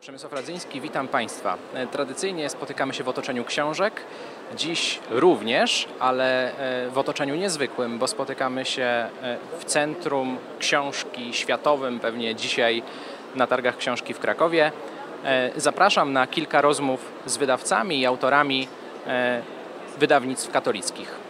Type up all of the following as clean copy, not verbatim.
Przemysław Radzyński, witam Państwa. Tradycyjnie spotykamy się w otoczeniu książek, dziś również, ale w otoczeniu niezwykłym, bo spotykamy się w Centrum Książki Światowym, pewnie dzisiaj na Targach Książki w Krakowie. Zapraszam na kilka rozmów z wydawcami i autorami wydawnictw katolickich.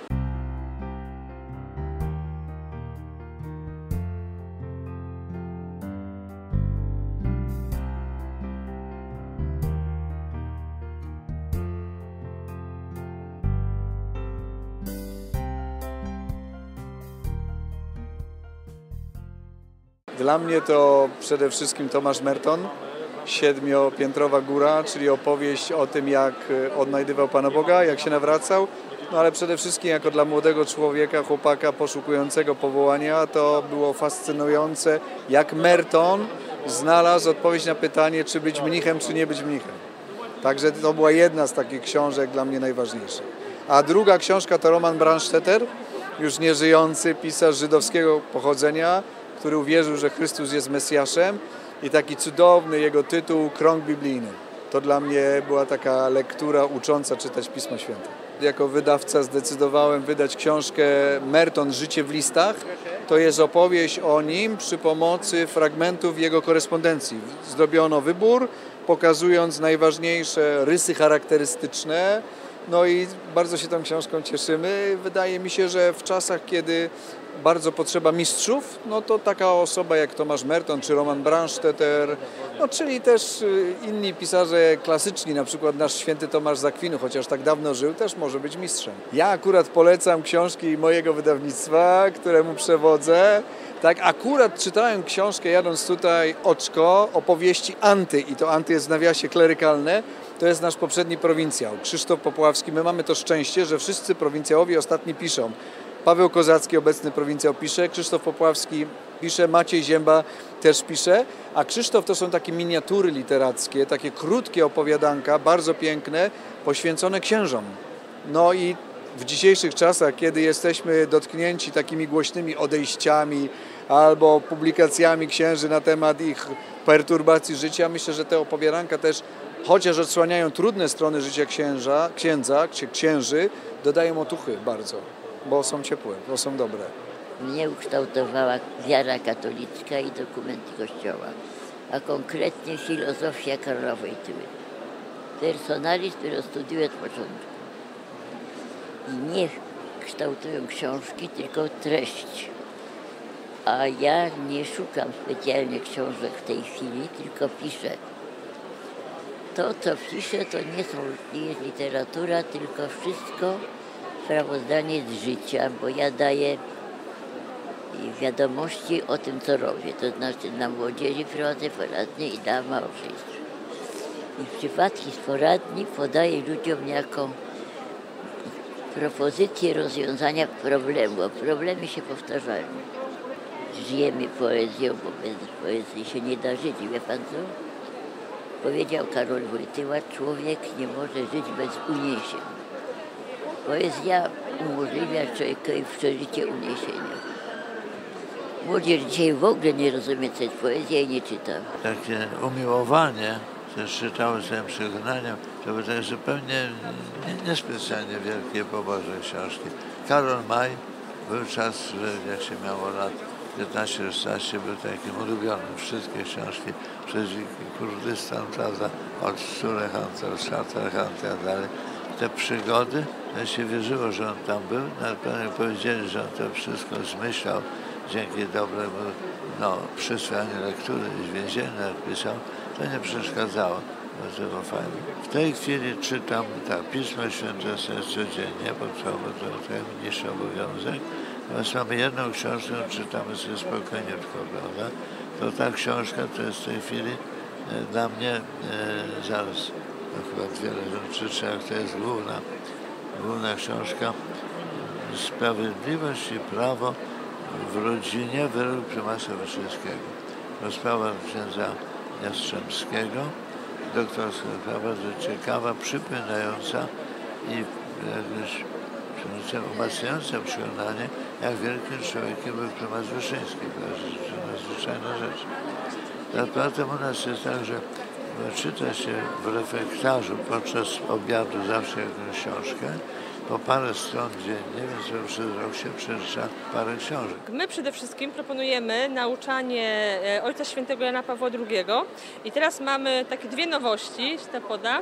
Dla mnie to przede wszystkim Tomasz Merton, Siedmiopiętrowa góra, czyli opowieść o tym, jak odnajdywał Pana Boga, jak się nawracał, no ale przede wszystkim jako dla młodego człowieka, chłopaka poszukującego powołania, to było fascynujące, jak Merton znalazł odpowiedź na pytanie, czy być mnichem, czy nie być mnichem. Także to była jedna z takich książek dla mnie najważniejszych. A druga książka to Roman Brandstätter, już nieżyjący pisarz żydowskiego pochodzenia, który uwierzył, że Chrystus jest Mesjaszem, i taki cudowny jego tytuł Krąg biblijny. To dla mnie była taka lektura ucząca czytać Pismo Święte. Jako wydawca zdecydowałem wydać książkę Merton Życie w listach. To jest opowieść o nim przy pomocy fragmentów jego korespondencji. Zrobiono wybór, pokazując najważniejsze rysy charakterystyczne. No i bardzo się tą książką cieszymy. Wydaje mi się, że w czasach, kiedy bardzo potrzeba mistrzów, no to taka osoba jak Tomasz Merton czy Roman Brandstätter, no czyli też inni pisarze klasyczni, na przykład nasz święty Tomasz z Akwinu, chociaż tak dawno żył, też może być mistrzem. Ja akurat polecam książki mojego wydawnictwa, któremu przewodzę. Tak, akurat czytałem książkę, jadąc tutaj, Oczko, opowieści Anty, i to Anty jest w nawiasie klerykalne. To jest nasz poprzedni prowincjał, Krzysztof Popławski. My mamy to szczęście, że wszyscy prowincjałowie ostatni piszą. Paweł Kozacki, obecny prowincjał, pisze, Krzysztof Popławski pisze, Maciej Zięba też pisze, a Krzysztof to są takie miniatury literackie, takie krótkie opowiadanka, bardzo piękne, poświęcone księżom. No i w dzisiejszych czasach, kiedy jesteśmy dotknięci takimi głośnymi odejściami albo publikacjami księży na temat ich perturbacji życia, myślę, że te opowiadanka też, chociaż odsłaniają trudne strony życia księży, dodają otuchy bardzo, bo są ciepłe, bo są dobre. Mnie ukształtowała wiara katolicka i dokumenty Kościoła, a konkretnie filozofia Karola Wojtyły. Personalis, które studiuję od początku. I nie kształtują książki, tylko treść. A ja nie szukam specjalnie książek w tej chwili, tylko piszę. To, co piszę, to nie jest literatura, tylko wszystko sprawozdanie z życia, bo ja daję wiadomości o tym, co robię. To znaczy na młodzieży prowadzę poradnie i dla małżeństw. I przypadki z poradni podaję ludziom jako propozycję rozwiązania problemu, a problemy się powtarzają. Żyjemy poezją, bo bez poezji się nie da żyć. Wie pan co? Powiedział Karol Wojtyła, człowiek nie może żyć bez uniesień. Poezja umożliwia człowiekowi przeżycie uniesienia. Młodzież dzisiaj w ogóle nie rozumie, co jest poezja i nie czyta. Takie umiłowanie, też czytały swoim przekonaniem, to były tak zupełnie niespecjalnie wielkie, pobożne książki. Karol Maj, był czas, że jak się miało lat 15-16, był takim ulubionym. Wszystkie książki przez Kurdystan, prawda, od Surechanta, od Szartarchanta i tak dalej. Te przygody, to się wierzyło, że on tam był, nawet pewnie powiedzieli, że on to wszystko zmyślał dzięki dobremu przysłaniu lektury z więzienia, jak pisał, to nie przeszkadzało. To było fajne. W tej chwili czytam Pismo Święte codziennie, bo to mniejszy obowiązek. Natomiast mamy jedną książkę, czytamy sobie spokojniutko, prawda? To ta książka to jest w tej chwili dla mnie, zaraz, chyba wiele rzeczy, to jest główna książka Sprawiedliwość i prawo w rodzinie, wyrok prymasa Wyszyńskiego. Rozprawa księdza Jastrzębskiego, doktorska sprawa, bardzo ciekawa, przypominająca i umacniające przekonanie, jak wielkim człowiekiem był prymas Wyszyński. To jest nadzwyczajna rzecz. Poza tym u nas jest tak, że czyta się w refektarzu podczas obiadu zawsze jakąś książkę, po parę stron dziennie, więc że przez rok się przeczyta parę książek. My przede wszystkim proponujemy nauczanie Ojca Świętego Jana Pawła II i teraz mamy takie dwie nowości, to poda.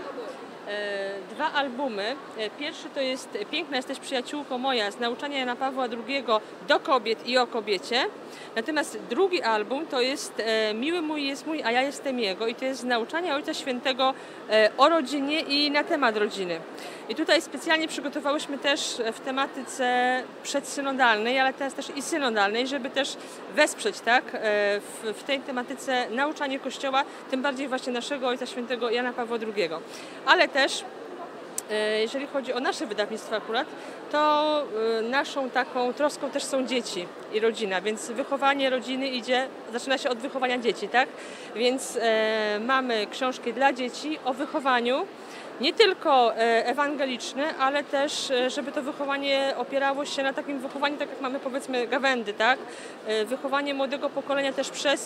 Dwa albumy. Pierwszy to jest Piękna jesteś przyjaciółko moja z nauczania Jana Pawła II do kobiet i o kobiecie. Natomiast drugi album to jest Miły mój jest mój, a ja jestem jego i to jest z nauczania Ojca Świętego o rodzinie i na temat rodziny. I tutaj specjalnie przygotowałyśmy też w tematyce przedsynodalnej, ale teraz też i synodalnej, żeby też wesprzeć tak, w tej tematyce nauczanie Kościoła, tym bardziej właśnie naszego Ojca Świętego Jana Pawła II. Ale też jeżeli chodzi o nasze wydawnictwo akurat, to naszą taką troską też są dzieci i rodzina, więc wychowanie rodziny zaczyna się od wychowania dzieci, tak? Więc mamy książki dla dzieci o wychowaniu, nie tylko ewangeliczne, ale też, żeby to wychowanie opierało się na takim wychowaniu, tak jak mamy powiedzmy gawędy, tak? Wychowanie młodego pokolenia też przez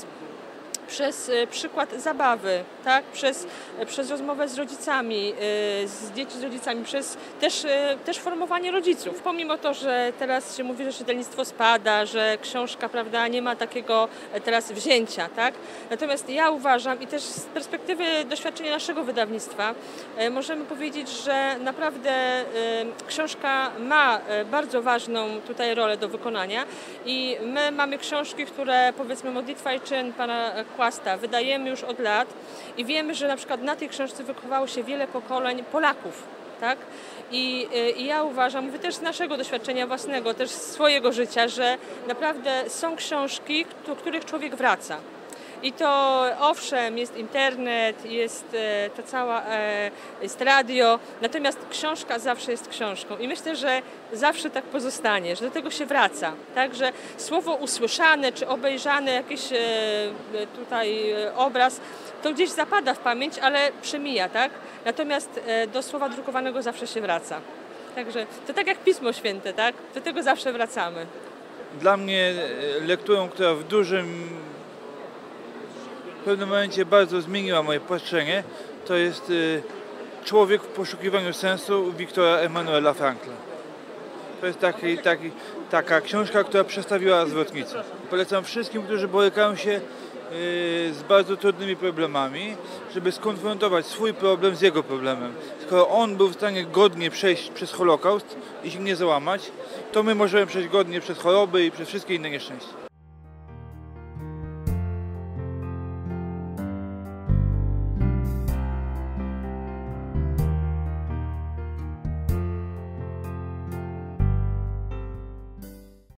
przykład zabawy, tak? Przez rozmowę z rodzicami, z dzieci z rodzicami, przez też formowanie rodziców. Pomimo to, że teraz się mówi, że czytelnictwo spada, że książka, prawda, nie ma takiego teraz wzięcia, tak? Natomiast ja uważam i też z perspektywy doświadczenia naszego wydawnictwa możemy powiedzieć, że naprawdę książka ma bardzo ważną tutaj rolę do wykonania i my mamy książki, które powiedzmy Modlitwa i czyn pana Kłasta wydajemy już od lat i wiemy, że na przykład na tej książce wychowało się wiele pokoleń Polaków, tak? I ja uważam, mówię też z naszego doświadczenia własnego, też z swojego życia, że naprawdę są książki, do których człowiek wraca. I to owszem, jest internet, jest ta cała, jest radio, natomiast książka zawsze jest książką i myślę, że zawsze tak pozostanie, że do tego się wraca, tak, że słowo usłyszane czy obejrzane, jakiś tutaj obraz, to gdzieś zapada w pamięć, ale przemija, tak, natomiast do słowa drukowanego zawsze się wraca. Także to tak jak Pismo Święte, tak, do tego zawsze wracamy. Dla mnie lekturą, która w pewnym momencie bardzo zmieniła moje patrzenie, to jest Człowiek w poszukiwaniu sensu Wiktora Emanuela Frankla. To jest taka książka, która przestawiła zwrotnicę. Polecam wszystkim, którzy borykają się z bardzo trudnymi problemami, żeby skonfrontować swój problem z jego problemem. Skoro on był w stanie godnie przejść przez Holokaust i się nie załamać, to my możemy przejść godnie przez choroby i przez wszystkie inne nieszczęścia.